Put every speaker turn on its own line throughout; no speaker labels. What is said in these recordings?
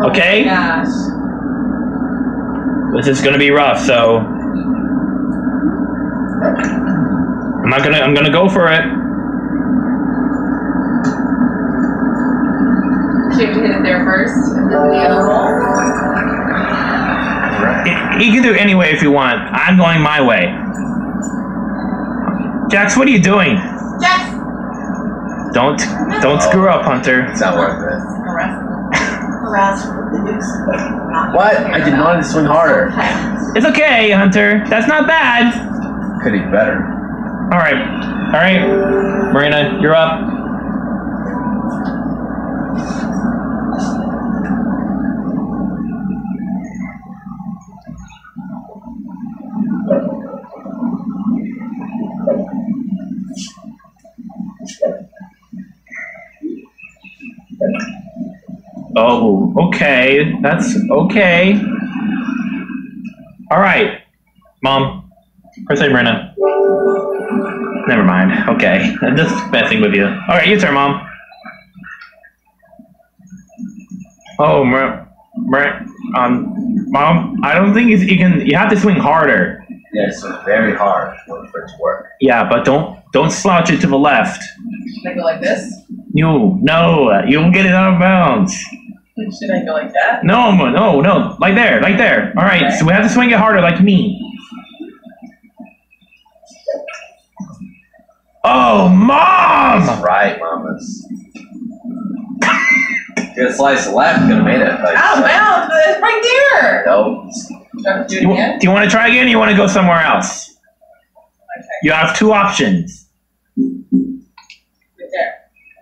Okay?
Oh my gosh.
This is gonna be rough, so I'm gonna go for it.
So you have to hit it there first, and then the other hole.
You can do it any way if you want. I'm going my way. Jax, what are you doing?
Jax!
Don't screw up, Hunter.
It's not worth it.
Harass.
What? I did not want to swing harder.
It's okay, Hunter. That's not bad.
Could be better.
All right, Marina, you're up. Oh, okay. That's okay. All right, Mom. Press A, Marina. Never mind. Okay, I'm just messing with you. All right, your turn, Mom. Oh, Mom. I don't think you can. You have to swing harder.
Yeah, it's very hard for it to work.
Yeah, but don't slouch it to the left.
Should I go like this?
No, you'll get it out of bounds.
Should I go like that?
No, like there. All right,
Okay.
so we have to swing it harder, like me. Oh, Mom!
That's right, Mamas. Get a slice left, could have made it. Like,
Out of bounds, but it's right there!
Nope.
Do I have to do it again?
Do you want to try again, or you want to go somewhere else?
Okay,
You have two options.
right there.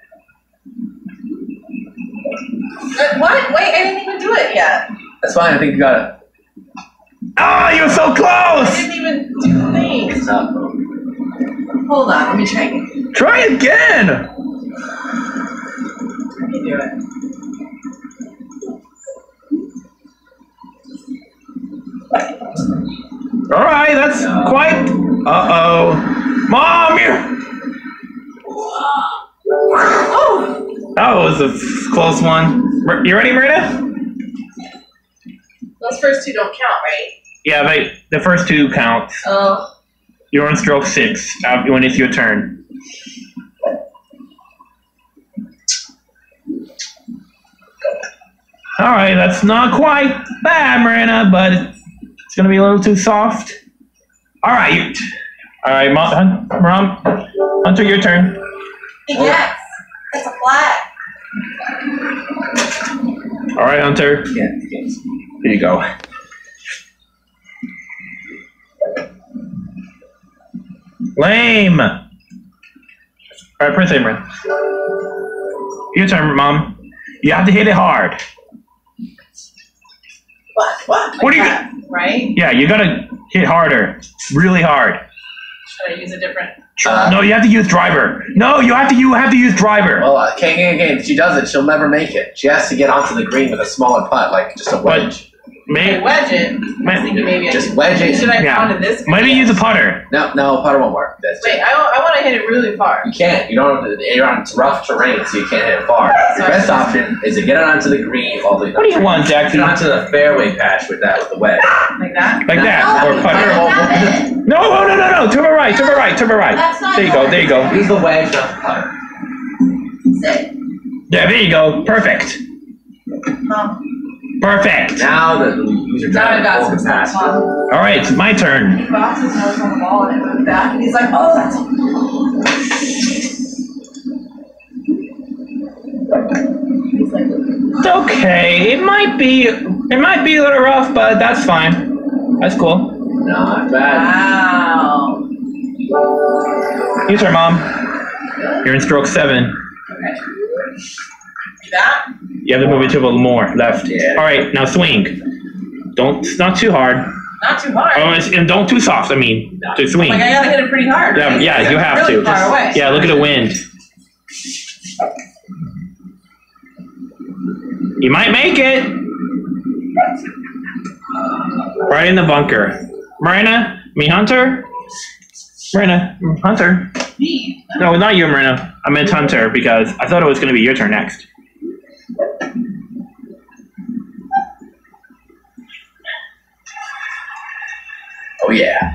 What? Wait, I didn't even do it yet.
That's fine, I think you got it.
Oh, you were so
I
close!
didn't even do the thing.
It's not.
Hold on, let me try again.
Try again!
Let me do it.
All right, that's quite. Uh-oh. Mom, you.
Oh!
That was a close one. You ready, Marina?
Those first two don't count, right?
Yeah, but the first two count.
Oh.
You're on stroke 6 when it's your turn. All right, that's not quite bad, Marina, but it's gonna be a little too soft. All right, Mom, Hunter, your turn.
Yes! It's a flag.
All right, Hunter.
Yeah.
Here you go. Lame. All right, press A, Marina. Your turn, Mom. You have to hit it hard.
What?
What
Like
are you-
that, right?
Yeah, you gotta hit harder, really hard.
Should I use a different...
No, you have to use driver. No, you have to use driver.
Well, if she does it, she'll never make it. She has to get onto the green with a smaller putt, like just a wedge.
Okay, wedge it. I was thinking maybe I
Just wedge it.
Should I
Yeah.
pound in this?
Maybe use a putter.
No, putter won't work. That's
Wait, I want to hit it really far.
You can't. You don't. You're on rough terrain, so you can't hit it far. The
Sorry.
best option is to get it onto the green all the way.
What do you want,
Get
Jackson?
it onto the fairway patch with the wedge.
Like that?
Like that, or putter. No, to the right.
That's not
There you go.
Use the wedge, not the putter.
Sit.
Yeah, there you go. Perfect. Perfect.
Now the user
Now I
driver
got
full
some stuff
capacity.
on.
All right, it's my turn.
He boxed his nose on the ball and it moved back, and he's like, oh, that's... He's like,
It's okay. It might be a little rough, but that's fine. That's cool.
Not bad.
wow.
Your turn, Mom. You're in stroke 7.
Okay. That?
You have to move it to a little more left.
Yeah.
All right, now swing. Not too hard.
Not too hard.
Oh, and don't too soft. I mean, to swing.
Like, I gotta hit it pretty hard, right?
Yeah, you have
really
to.
far away.
Yeah, look at the wind. You might make it. Right in the bunker. Hunter? Hunter.
Me?
No, not you, Marina. I meant Hunter because I thought it was going to be your turn next.
yeah.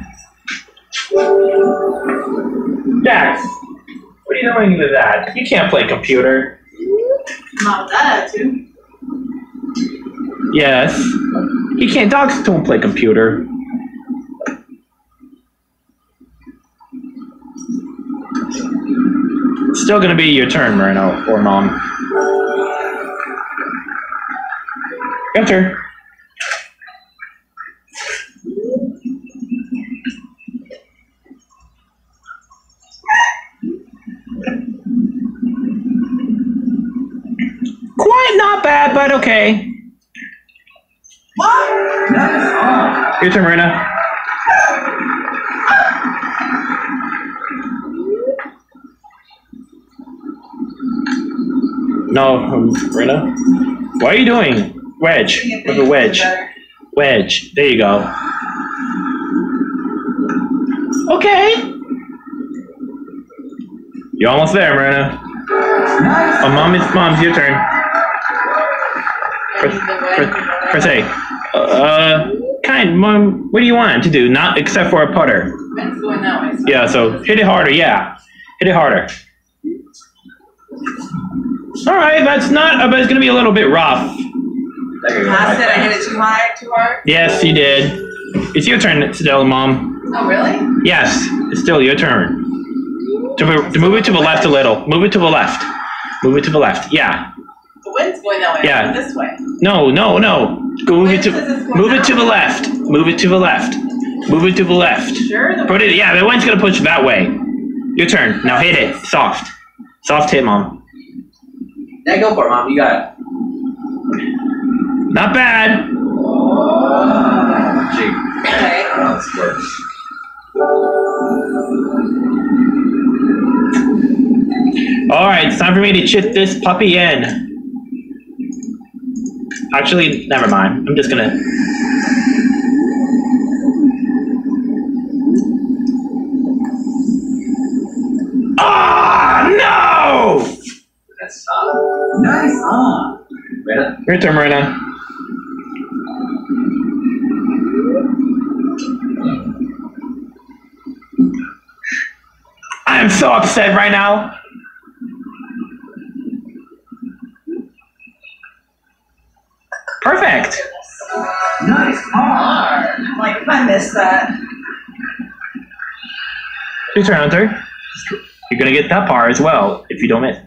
Jax, what are you doing with that? You can't play computer.
Mom, that too.
Yes. You can't. Dogs don't play computer. It's still gonna be your turn, Marino or Mom. Your turn. Quite not bad, but okay.
What?
Your turn, Marina. No, Marina. What are you doing? Wedge. With a wedge. Wedge. There you go. Okay. You're almost there, Marina. Oh, Mom's your turn. Press A. Mom, what do you want to do? Not except for a putter.
It's going that way.
Yeah, so hit it harder, yeah. Hit it harder. Alright, that's not, but it's gonna be a little bit rough.
I said I hit it too high, too hard?
Yes, you did. It's your turn still, Mom.
Oh, really?
Yes, it's still your turn. To move it to the left a little. Move it to the left. Move it to the left, yeah.
The wind's going that way.
Yeah.
This way.
No. Go move it to the left. Move it to the left. Move it to the left.
Sure.
Put it. Yeah, the wind's gonna push that way. Your turn. Now hit it. Soft. Soft hit, Mom.
Yeah, go for it, Mom. You got it.
Not bad.
Gee.
Okay.
Oh, this works.
All right, it's time for me to chip this puppy in. Actually, never mind. I'm just gonna. Ah, no!
That's nice. Marina?
Your turn, Marina. I'm so upset right now. Perfect.
Nice. I'm like, if I missed that.
Your turn, Hunter. You're gonna get that par as well if you don't miss.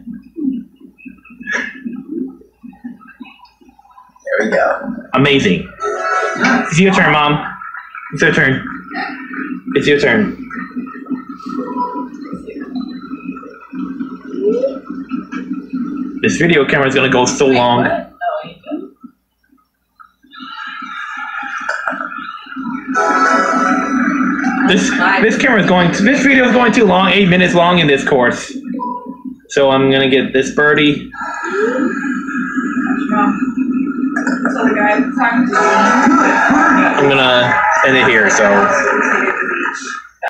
There we go.
Amazing. It's your turn, Mom. It's your turn. It's your turn. This video camera is gonna go so long.
What? Oh, you do?
This camera is going. This video is going too long. 8 minutes long in this course. So I'm gonna get this birdie.
So the guy I'm talking to.
I'm gonna end it here. So.